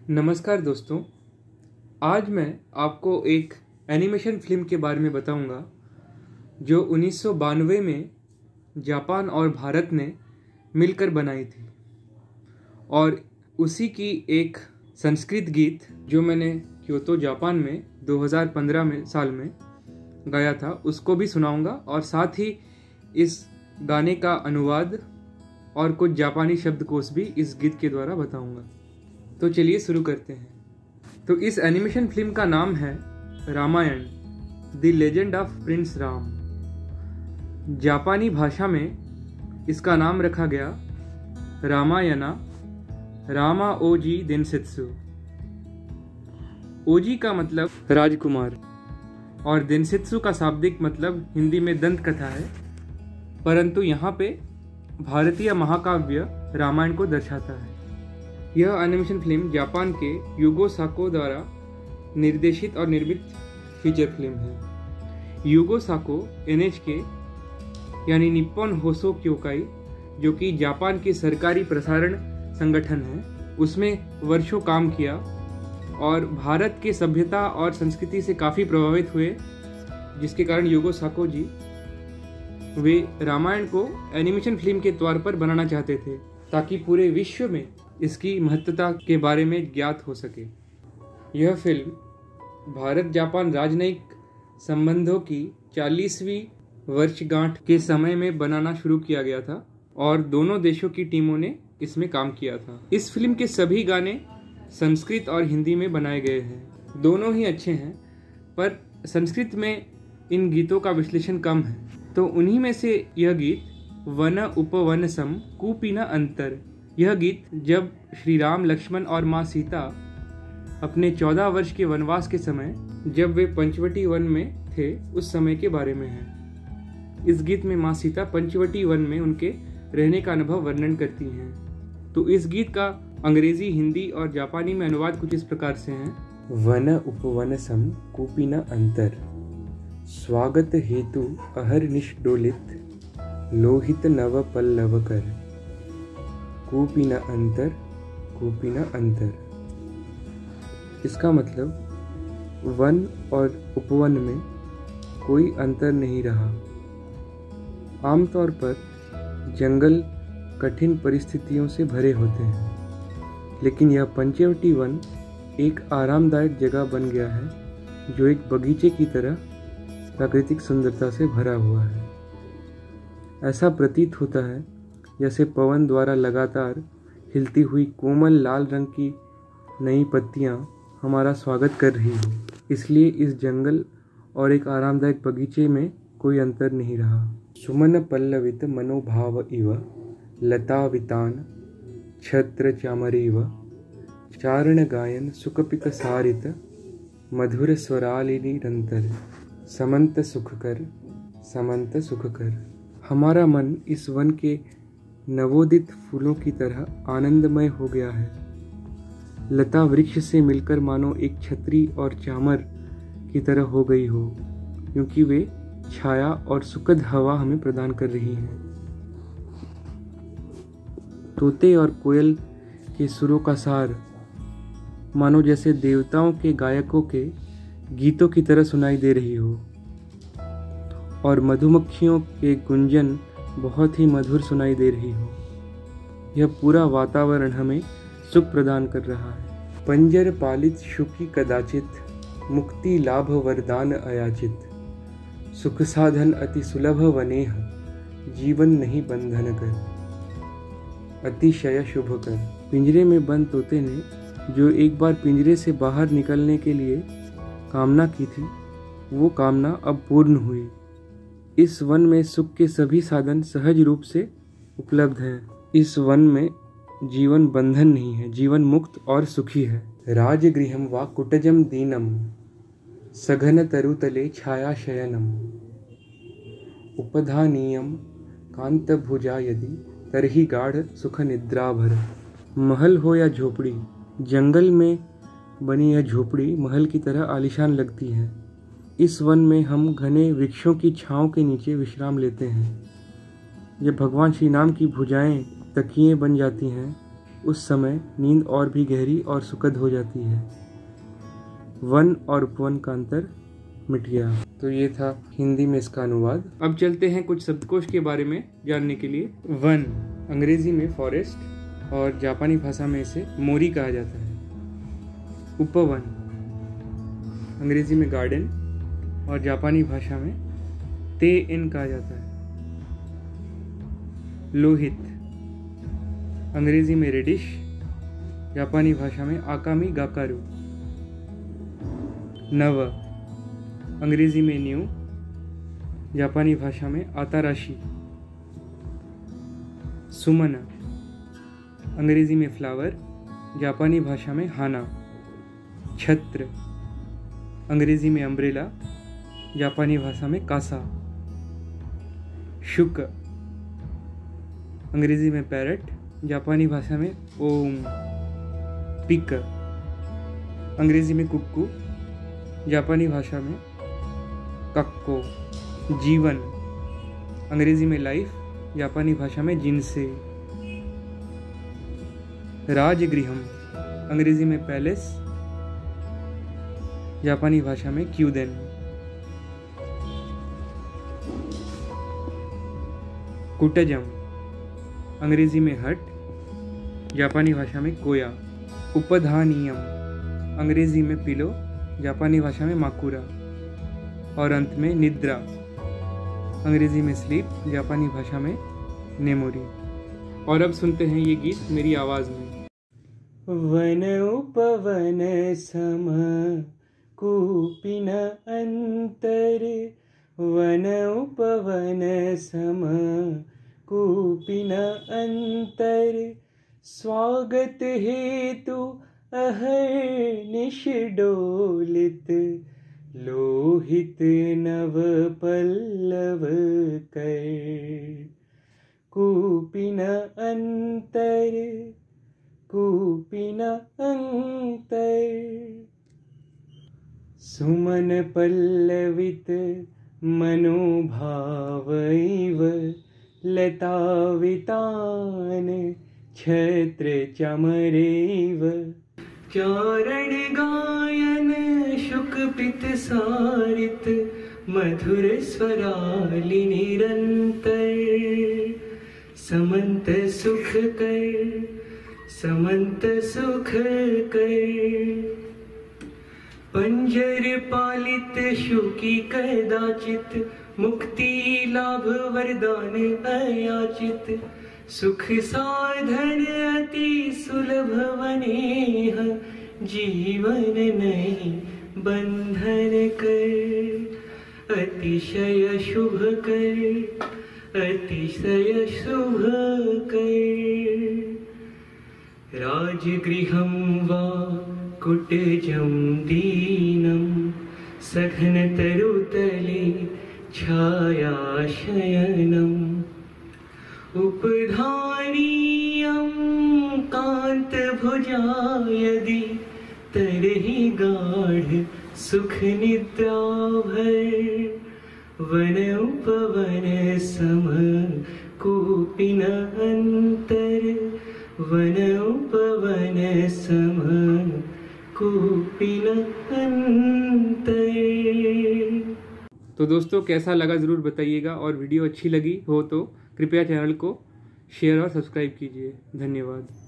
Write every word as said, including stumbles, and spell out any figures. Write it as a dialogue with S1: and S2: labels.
S1: नमस्कार दोस्तों, आज मैं आपको एक एनिमेशन फिल्म के बारे में बताऊंगा जो उन्नीस सौ बानवे में जापान और भारत ने मिलकर बनाई थी और उसी की एक संस्कृत गीत जो मैंने क्योतो जापान में दो हज़ार पंद्रह में साल में गाया था उसको भी सुनाऊंगा और साथ ही इस गाने का अनुवाद और कुछ जापानी शब्दकोश भी इस गीत के द्वारा बताऊंगा। तो चलिए शुरू करते हैं। तो इस एनिमेशन फिल्म का नाम है Ramayana, the legend of prince Rama. जापानी भाषा में इसका नाम रखा गया रामायणा रामा ओजी देनसेत्सु। ओजी का मतलब राजकुमार और देनसेत्सु का शाब्दिक मतलब हिंदी में दंत कथा है, परंतु यहाँ पे भारतीय महाकाव्य रामायण को दर्शाता है। यह एनिमेशन फिल्म जापान के यूगो साको द्वारा निर्देशित और निर्मित फीचर फिल्म है। यूगो साको एनएचके यानी निप्पन होसो क्योकाई, जो कि जापान की सरकारी प्रसारण संगठन है, उसमें वर्षों काम किया और भारत की सभ्यता और संस्कृति से काफ़ी प्रभावित हुए, जिसके कारण यूगो साको जी वे रामायण को एनिमेशन फिल्म के तौर पर बनाना चाहते थे ताकि पूरे विश्व में इसकी महत्ता के बारे में ज्ञात हो सके। यह फिल्म भारत जापान राजनयिक संबंधों की चालीसवीं वर्षगांठ के समय में बनाना शुरू किया गया था और दोनों देशों की टीमों ने इसमें काम किया था। इस फिल्म के सभी गाने संस्कृत और हिंदी में बनाए गए हैं। दोनों ही अच्छे हैं, पर संस्कृत में इन गीतों का विश्लेषण कम है। तो उन्हीं में से यह गीत वन उपवन सम कुपिन अंतर। यह गीत जब श्री राम, लक्ष्मण और माँ सीता अपने चौदह वर्ष के वनवास के समय जब वे पंचवटी वन में थे उस समय के बारे में है। इस गीत में माँ सीता पंचवटी वन में उनके रहने का अनुभव वर्णन करती हैं। तो इस गीत का अंग्रेजी, हिंदी और जापानी में अनुवाद कुछ इस प्रकार से है। वन उपवन सम कुपिन अंतर, स्वागत हेतु अहर्निश डोलित, लोहित नव पल्लव कर, कूपिन अंतर कूपिन अंतर। इसका मतलब वन और उपवन में कोई अंतर नहीं रहा। आमतौर पर जंगल कठिन परिस्थितियों से भरे होते हैं, लेकिन यह पंचवटी वन एक आरामदायक जगह बन गया है जो एक बगीचे की तरह प्राकृतिक सुंदरता से भरा हुआ है। ऐसा प्रतीत होता है जैसे पवन द्वारा लगातार हिलती हुई कोमल लाल रंग की नई पत्तियां हमारा स्वागत कर रही हो। इसलिए इस जंगल और एक आरामदायक बगीचे में कोई अंतर नहीं रहा। सुमन पल्लवित मनोभाव इव, लतावितान छत्र चामरीव, चारण गायन सुकपिक सारित, मधुर स्वरालिनी निरंतर, समंत सुखकर समंत सुखकर। हमारा मन इस वन के नवोदित फूलों की तरह आनंदमय हो गया है। लता वृक्ष से मिलकर मानो एक छतरी और चामर की तरह हो गई हो, क्योंकि वे छाया और सुखद हवा हमें प्रदान कर रही हैं। तोते और कोयल के सुरों का सार मानो जैसे देवताओं के गायकों के गीतों की तरह सुनाई दे रही हो, और मधुमक्खियों के गुंजन बहुत ही मधुर सुनाई दे रही हो। यह पूरा वातावरण हमें सुख प्रदान कर रहा है। पंजर पालित शुकी कदाचित, मुक्ति लाभ वरदान अयाचित, सुख साधन अति सुलभ वनेह, जीवन नहीं बंधन कर, अतिशय शुभ कर। पिंजरे में बंद तोते ने जो एक बार पिंजरे से बाहर निकलने के लिए कामना की थी, वो कामना अब पूर्ण हुई। इस वन में सुख के सभी साधन सहज रूप से उपलब्ध हैं। इस वन में जीवन बंधन नहीं है, जीवन मुक्त और सुखी है। राजगृहम वा कुटजम दीनम, सघन तरुतले छाया शयनम, उपधानीयम कांत भुजा यदि, तरहि गाढ़ सुख निद्राभर। महल हो या झोपड़ी, जंगल में बनी यह झोपड़ी महल की तरह आलीशान लगती है। इस वन में हम घने वृक्षों की छांव के नीचे विश्राम लेते हैं। जब भगवान श्री राम की भुजाएं तकिए बन जाती हैं, उस समय नींद और भी गहरी और सुखद हो जाती है। वन और उपवन का अंतर मिट गया। तो ये था हिंदी में इसका अनुवाद। अब चलते हैं कुछ शब्दकोश के बारे में जानने के लिए। वन अंग्रेजी में फॉरेस्ट और जापानी भाषा में इसे मोरी कहा जाता है। उपवन अंग्रेजी में गार्डन और जापानी भाषा में ते इन कहा जाता है। लोहित अंग्रेजी में रेडिश, जापानी भाषा में आकामी गाकारू। नव अंग्रेजी में न्यू, जापानी भाषा में आताराशी। सुमन अंग्रेजी में फ्लावर, जापानी भाषा में हाना। छत्र अंग्रेजी में अम्ब्रेला, जापानी भाषा में कासा। शुक अंग्रेजी में पैरट, जापानी भाषा में ओम। पिक अंग्रेजी में कुक्कू, जापानी भाषा में कक्को। जीवन अंग्रेजी में लाइफ, जापानी भाषा में जिनसे। राजगृहम अंग्रेजी में पैलेस, जापानी भाषा में क्यूदेन। कुटजम अंग्रेजी में हट, जापानी भाषा में कोया। उपधानियम अंग्रेजी में पिलो, जापानी भाषा में माकुरा। और अंत में निद्रा अंग्रेजी में स्लीप, जापानी भाषा में नेमोरी। और अब सुनते हैं ये गीत मेरी आवाज में। वन उपवन सम कूपिन अंतर, वन उपवन सम कूपिन अंतर, स्वागत हेतु अहर्निश डोलित, लोहित नव पल्लव कर। कूपिन अंतर, कूपिन अंतर, सुमन पल्लवित मनोभावैव, लतावितान छत्र चमरेव। चारण गायन शुकपित सारित, मधुर स्वरालि निरंतर। समंत सुख कर, समंत सुख कर, पंजर पालित शुकी कदाचित, मुक्ति लाभ वरदान अयाचित। सुख साधन अति सुलभ वनेह, जीवन नहीं बंधन कर। अतिशय शुभ कर, अतिशय शुभ कर। राजगृहं वा कुटजं दीनं, सघन तरुतले छायाशयनम्। उपधानीयं कान्तभुजा यदि, तरहि गाढ सुख निद्रा भर। वन उपवन सम कूपिन अंतर, वन उपवन सम कूपिन अंतर। तो दोस्तों कैसा लगा ज़रूर बताइएगा, और वीडियो अच्छी लगी हो तो कृपया चैनल को शेयर और सब्सक्राइब कीजिए। धन्यवाद।